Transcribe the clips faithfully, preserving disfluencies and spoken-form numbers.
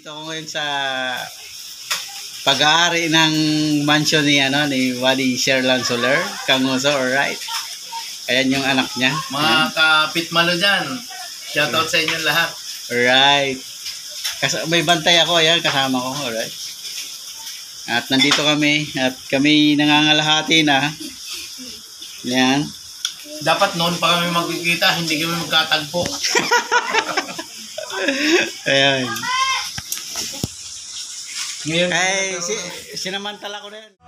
Dito ako ngayon sa pag-aari ng mansion ni ano ni Buddy Sherlan Soler, Kanguso, alright. Ayan yung anak niya. Mga kapitmalo dyan, shoutout sa inyong lahat. Alright. Kas may bantay ako, ayan, kasama ko, alright. At nandito kami, at kami nangangalahati na. Yan. Dapat noon pa kami magkikita, hindi kami magkatagpo. Ayan. Ngayon, Ay, si, sinamantala ko na yan.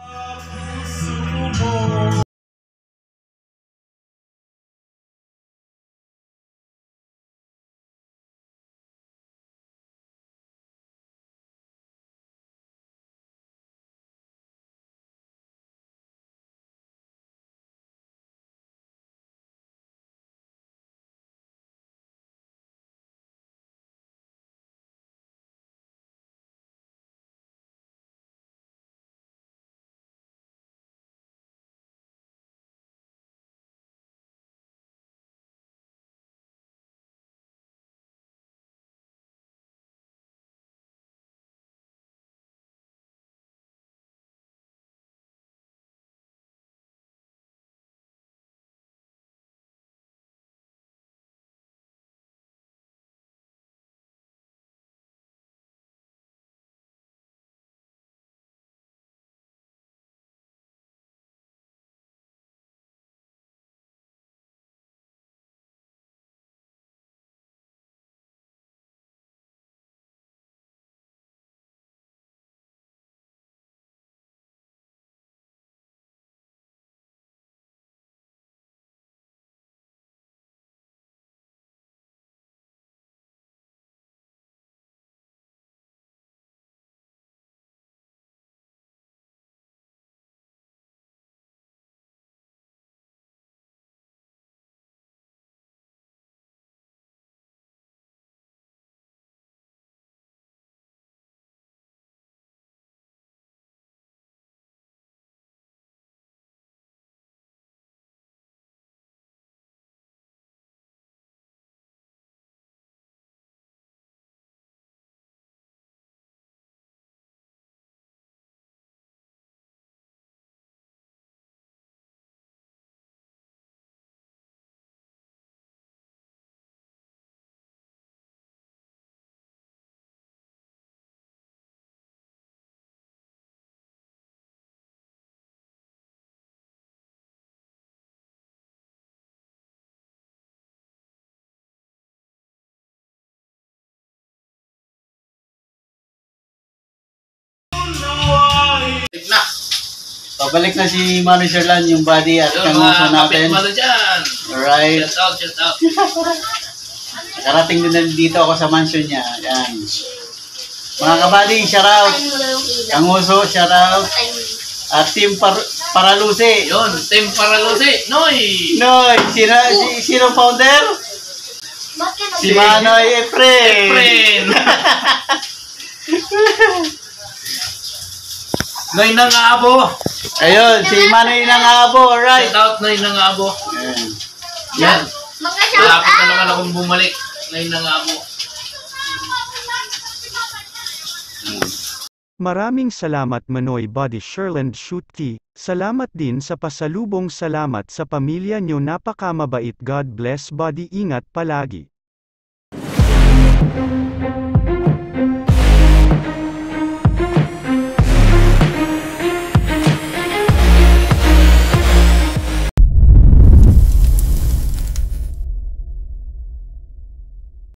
na. Pabalik na si Manny Sherlan, yung Buddy at Yung Kanguso mga natin. kapitmalo dyan. Alright. Shoutout, shoutout. Nakarating din na dito ako sa mansion niya. Yan. Mga kabady, shoutout. Kanguso, shoutout. At Team Par Paraluce. Yun, Team Paraluce. Noy! Noy, sino, si, sino founder? Si Manoy Efren. Efren. Noy nang abo. Ayun, si Manoy ng Abo, alright. Shoutout Noy nang abo. Ayan. Yan. Malapit na naman akong bumalik. Noy nang abo. Maraming salamat Manoy Buddy Sherlan Shooty. Salamat din sa pasalubong, salamat sa pamilya nyo, napakamabait, God bless Buddy, ingat palagi.